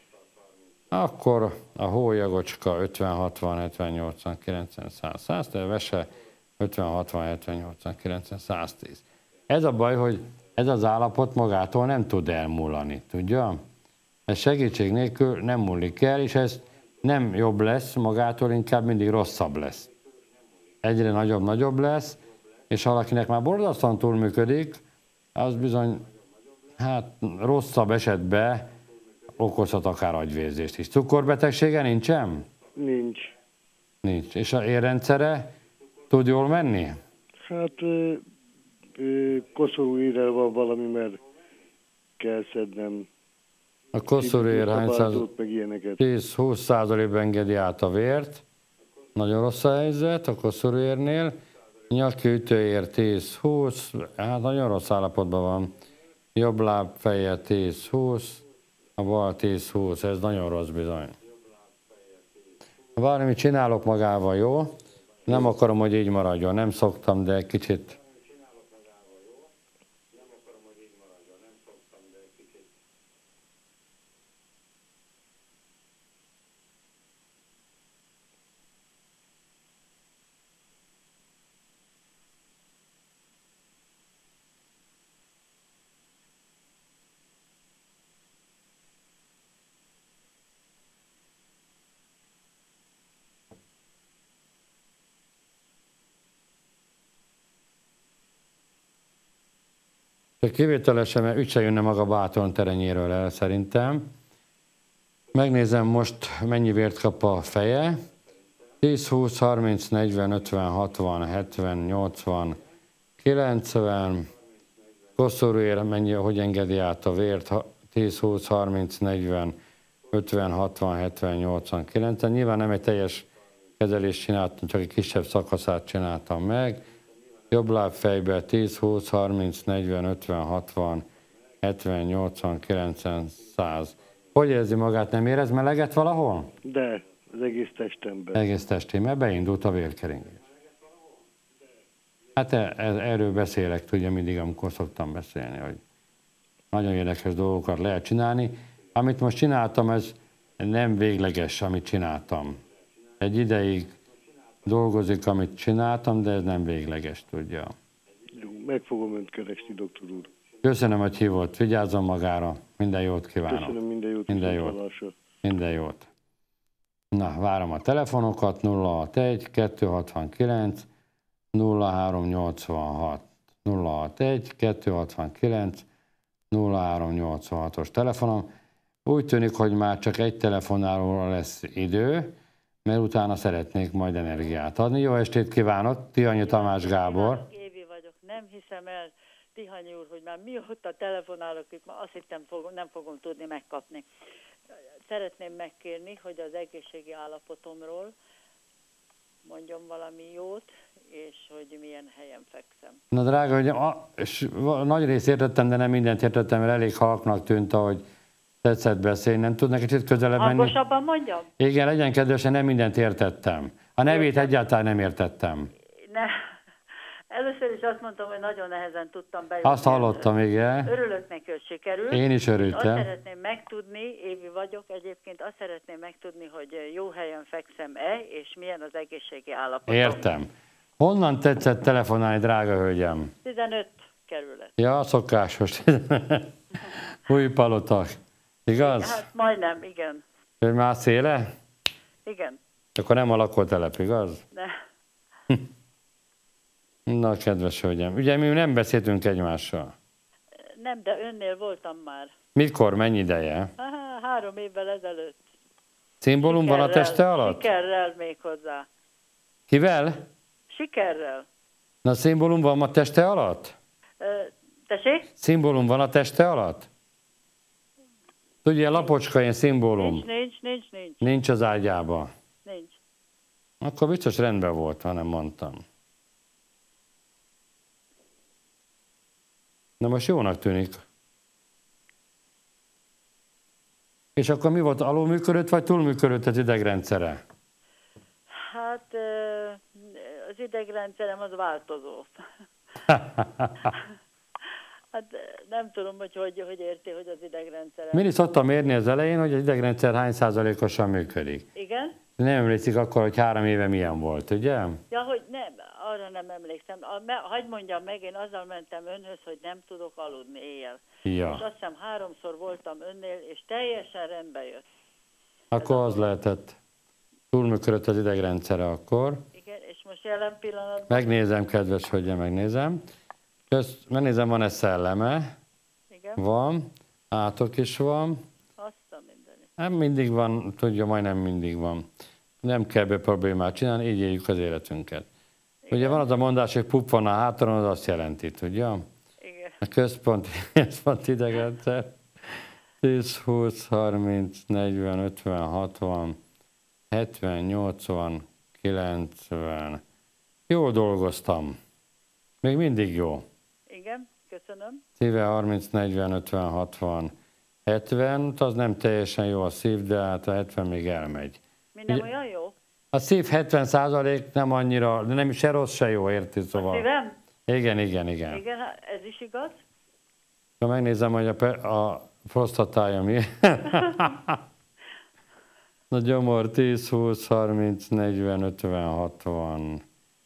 Akkor a hólyagocska ötven, hatvan, hetven, nyolcvan, kilencven, száz, száztíz. Vese ötven, hatvan, hetven, nyolcvan, kilencven, száztíz. Ez a baj, hogy ez az állapot magától nem tud elmúlani, tudja? Ez segítség nélkül nem múlik el, és ez nem jobb lesz magától, inkább mindig rosszabb lesz. Egyre nagyobb-nagyobb lesz, és valakinek már borzasztóan túlműködik, az bizony, hát rosszabb esetben okozhat akár agyvérzést is. Cukorbetegsége nincsen? Nincs. Nincs. És a érrendszere tud jól menni? Hát ö, ö, koszorúírrel van valami, mert kell szednem. A koszorúér hány száz... meg ilyeneket. tíz-húsz százalékban engedi át a vért. Nagyon rossz a helyzet a koszorúérnél. Nyaki ütőér tíz-húsz, hát nagyon rossz állapotban van. Jobb láb feje tíz-húsz, a bal tíz-húsz, ez nagyon rossz bizony. Bármit csinálok magával, jó? Nem akarom, hogy így maradjon, nem szoktam, de kicsit... Csak kivételesen, mert ügyse jönne maga Bátorn terenyéről el szerintem. Megnézem most, mennyi vért kap a feje. tíz, húsz, harminc, negyven, ötven, hatvan, hetven, nyolcvan, kilencven. Koszorúér mennyi, hogy engedi át a vért. tíz, húsz, harminc, negyven, ötven, hatvan, hetven, nyolcvan, kilencven. Nyilván nem egy teljes kezelést csináltam, csak egy kisebb szakaszát csináltam meg. Jobb láb fejbe tíz, húsz, harminc, negyven, ötven, hatvan, hetven, nyolcvan, kilencven, száz. Hogy érzi magát? Nem érez meleget valahol? De, az egész testemben. Egész testében beindult a vérkeringés. Hát e, e, erről beszélek, tudja, mindig, amikor szoktam beszélni, hogy nagyon érdekes dolgokat lehet csinálni. Amit most csináltam, ez nem végleges, amit csináltam. Egy ideig dolgozik, amit csináltam, de ez nem végleges, tudja. Jó, meg fogom önt keresni, doktor úr. Köszönöm, hogy hívott. Vigyázzon magára. Minden jót kívánok. Köszönöm, minden jót. Minden jót. Minden jót. Na, várom a telefonokat. nulla hatvanegy, kettőszázhatvankilenc, nulla háromszáznyolcvanhat. nulla hatvanegy, kettőszázhatvankilenc, nulla háromszáznyolcvanhatos telefonom. Úgy tűnik, hogy már csak egy telefonálóra lesz idő, mert utána szeretnék majd energiát adni. Jó estét kívánok, Tihanyi Tamás Gábor. Évi vagyok, nem hiszem el, Tihanyi úr, hogy már mióta telefonálok itt, ma azt hittem fogom, nem fogom tudni megkapni. Szeretném megkérni, hogy az egészségi állapotomról mondjon valami jót, és hogy milyen helyen fekszem. Na drága, hogy a, nagy részt értettem, de nem mindent értettem, mert elég halknak tűnt, ahogy tetszett beszélni. Nem tudnak kicsit közelebb menni? Hangosabban mondjam? Igen, legyen kedvesen, nem mindent értettem. A nevét egyáltalán nem értettem. Ne. Először is azt mondtam, hogy nagyon nehezen tudtam bejutni. Azt hallottam, igen. Örülök neki, hogy sikerült. Én is örültem. Azt szeretném megtudni, Évi vagyok egyébként, azt szeretném megtudni, hogy jó helyen fekszem-e, és milyen az egészségi állapotom. Értem. Honnan tetszett telefonálni, drága hölgyem? tizenöt kerület. Ja, szokásos. Új palotak. Igaz? Hát majdnem, igen. Ő már széle? Igen. Akkor nem a lakótelep, igaz? De... Na, kedves hölgyem. Ugye mi nem beszéltünk egymással. Nem, de önnél voltam már. Mikor, mennyi ideje? Há, három évvel ezelőtt. Szimbólum van a teste alatt? Sikerrel még hozzá. Kivel? Sikerrel. Na, szimbólum van a teste alatt? Ö, tessék? Szimbólum van a teste alatt? Tudja, lapocska, ilyen szimbólum. Nincs, nincs, nincs, nincs. Nincs az ágyába. Nincs. Akkor biztos rendben volt, ha nem mondtam. Na most jónak tűnik. És akkor mi volt, alulműködött vagy túlműködött az idegrendszere? Hát az idegrendszerem az változó. Hát nem tudom, hogy hogy, hogy érti, hogy az idegrendszerem. Mindig szoktam mérni az elején, hogy az idegrendszer hány százalékosan működik. Igen? Nem emlékszik akkor, hogy három éve milyen volt, ugye? Ja, hogy nem, arra nem emlékszem. Hagy mondjam meg, én azzal mentem önhöz, hogy nem tudok aludni éjjel. Ja. És azt hiszem háromszor voltam önnél, és teljesen rendbe jött. Akkor az lehetett. Túlműködött az idegrendszere akkor. Igen, és most jelen pillanatban... Megnézem, kedves hölgyem, megnézem. Közt, megnézem, van-e szelleme? Igen. Van. Átok is van. Azt a mindenit. Nem mindig van, tudja, majdnem mindig van. Nem kell be problémát csinálni, így éljük az életünket. Igen. Ugye van az a mondás, hogy pup van a háton, az azt jelenti, tudja? Igen. A központi, központi idegrendszer tíz, húsz, harminc, negyven, ötven, hatvan, hetven, nyolcvan, kilencven. Jól dolgoztam. Még mindig jó. Igen, köszönöm. Szíve harminc, negyven, ötven, hatvan, hetven, az nem teljesen jó a szív, de hát a hetven még elmegy. Mi nem Ugye, olyan jó? a szív hetven százalék nem annyira, de nem se rossz, se jó, érti? Szóval. A szívem? Igen, igen, igen. Igen, ez is igaz. Ha megnézem, hogy a, pe- a prostatája mi. A gyomor tíz, húsz, harminc, negyven, ötven, hatvan.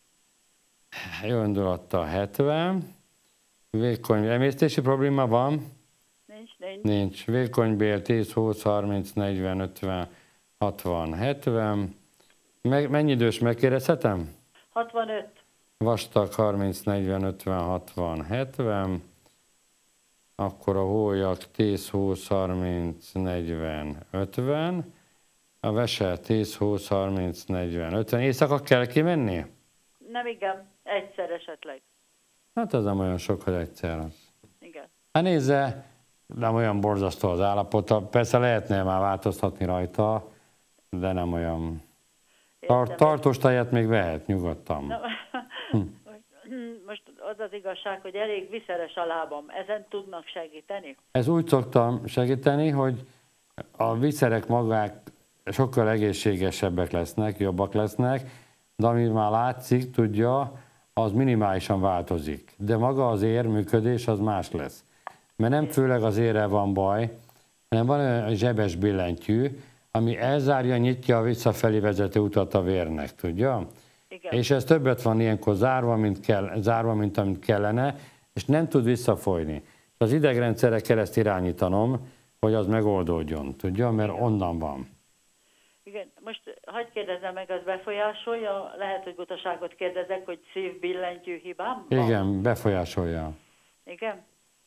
Jó indulattal hetven. Vékony, emésztési probléma van? Nincs, nincs. Nincs. Vékonybél tíz, húsz, harminc, negyven, ötven, hatvan, hetven. Meg, mennyi idős megkérdezhetem? hatvanöt. Vastag harminc, negyven, ötven, hatvan, hetven. Akkor a hólyak tíz, húsz, harminc, negyven, ötven. A vese tíz, húsz, harminc, negyven, ötven. Éjszaka kell kimenni? Nem igen, egyszer esetleg. Hát ez nem olyan sok, hogy egyszer az. Igen. Hát nézze, nem olyan borzasztó az állapota. Persze lehetne már változtatni rajta, de nem olyan. Tar- tartós tejet még vehet nyugodtan. Na, Hm. most az az igazság, hogy elég viszeres a lábam. Ezen tudnak segíteni? Ez úgy szoktam segíteni, hogy a viszerek magák sokkal egészségesebbek lesznek, jobbak lesznek, de amit már látszik, tudja, az minimálisan változik. De maga az ér működés az más lesz. Mert nem főleg az érrel van baj, hanem van olyan zsebes billentyű, ami elzárja, nyitja a visszafelé vezető utat a vérnek, tudja? Igen. És ez többet van ilyenkor zárva, mint, kell, zárva, mint amit kellene, és nem tud visszafolyni. Az idegrendszerre kell ezt irányítanom, hogy az megoldódjon, tudja, mert Igen. onnan van. Igen, most hagyd kérdezzem meg, az befolyásolja? Lehet, hogy butaságot kérdezek, hogy szívbillentyű hibám van? Igen, befolyásolja. Igen?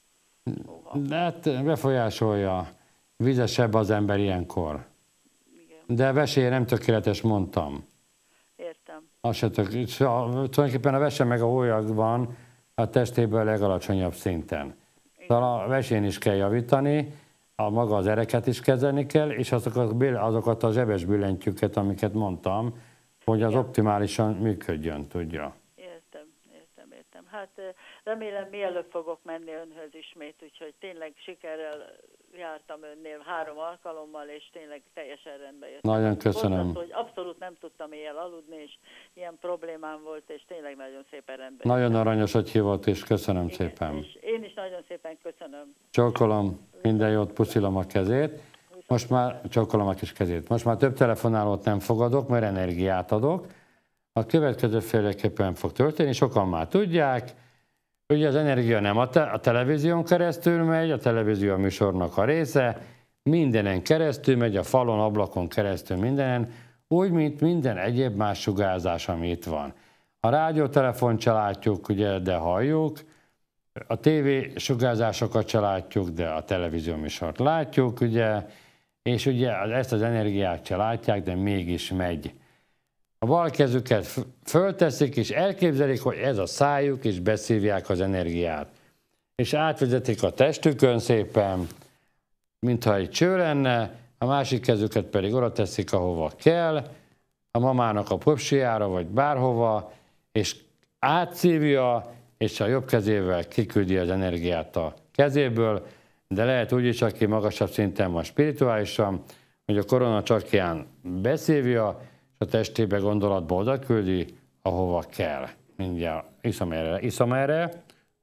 De hát befolyásolja. Vizesebb az ember ilyenkor. Igen, De vesély nem tökéletes, mondtam. értem. Az se tök, tulajdonképpen a vese meg a hólyak van a testéből a legalacsonyabb szinten. Szóval a vesén is kell javítani, a maga az ereket is kezelni kell, és azokat, azokat a zsebes billentyűket, amiket mondtam, hogy az Igen. optimálisan működjön, tudja. Értem, értem, értem. Hát remélem mielőbb fogok menni önhöz ismét, úgyhogy tényleg sikerrel jártam önnél három alkalommal, és tényleg teljesen rendben jött. Nagyon köszönöm. Mondta, hogy abszolút nem tudtam éjjel aludni, és ilyen problémám volt, és tényleg nagyon szépen rendben. Nagyon aranyos, hogy hívott, és köszönöm Igen, szépen. És én is nagyon szépen köszönöm. Csókolom, minden jót, puszilom a kezét. Most már csókolom a kis kezét. Most már több telefonálót nem fogadok, mert energiát adok. A következő féleképpen fog történni, sokan már tudják. Ugye az energia nem a, te a televízión keresztül megy, a televízió a műsornak a része, mindenen keresztül megy, a falon, ablakon keresztül mindenen, úgy, mint minden egyéb más sugárzás, ami itt van. A rádiótelefont se látjuk, ugye, de halljuk, a tévé sugárzásokat se látjuk, de a televízió műsort látjuk, ugye, és ugye ezt az energiát se látják, de mégis megy. A bal kezüket fölteszik, és elképzelik, hogy ez a szájuk, és beszívják az energiát. És átvezetik a testükön szépen, mintha egy cső lenne, a másik kezüket pedig oda teszik, ahova kell, a mamának a popsiára, vagy bárhova, és átszívja, és a jobb kezével kiküldi az energiát a kezéből, de lehet úgy is, aki magasabb szinten van spirituálisan, hogy a korona csakján beszívja, és a testébe gondolatba oda küldi, ahova kell. Mindjárt iszom erre, iszom erre.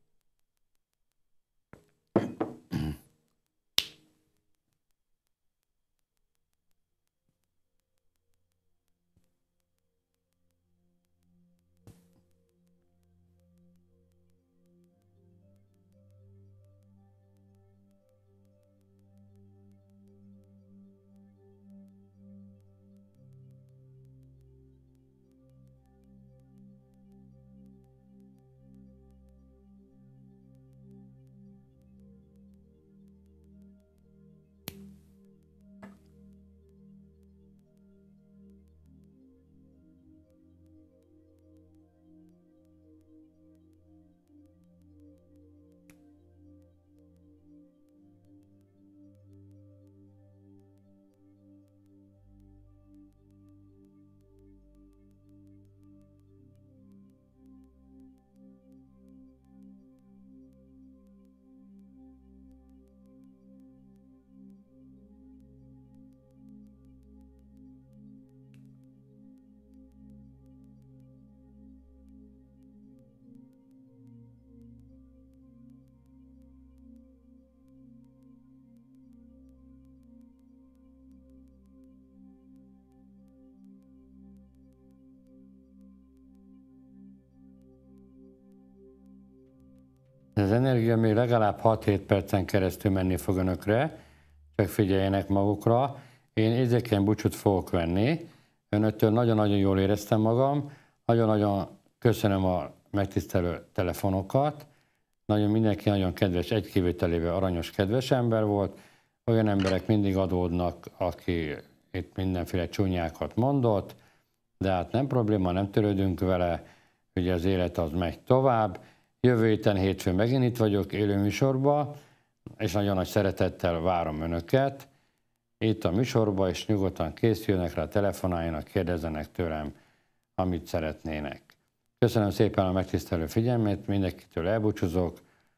Az energia még legalább hat-hét percen keresztül menni fog önökre, csak figyeljenek magukra. Én érzékeny búcsút fogok venni. Önöktől nagyon-nagyon jól éreztem magam, nagyon-nagyon köszönöm a megtisztelő telefonokat. Nagyon mindenki nagyon kedves, egy kivételével aranyos, kedves ember volt. Olyan emberek mindig adódnak, aki itt mindenféle csúnyákat mondott, de hát nem probléma, nem törődünk vele, ugye az élet az megy tovább. Jövő héten hétfőn megint itt vagyok élő műsorban, és nagyon nagy szeretettel várom önöket itt a műsorban, és nyugodtan készüljenek rá, telefonáljanak, kérdezzenek tőlem, amit szeretnének. Köszönöm szépen a megtisztelő figyelmét, mindenkitől elbúcsúzok,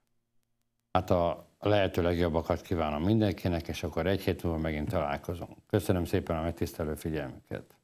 hát a lehető legjobbakat kívánom mindenkinek, és akkor egy hét múlva megint találkozunk. Köszönöm szépen a megtisztelő figyelmüket.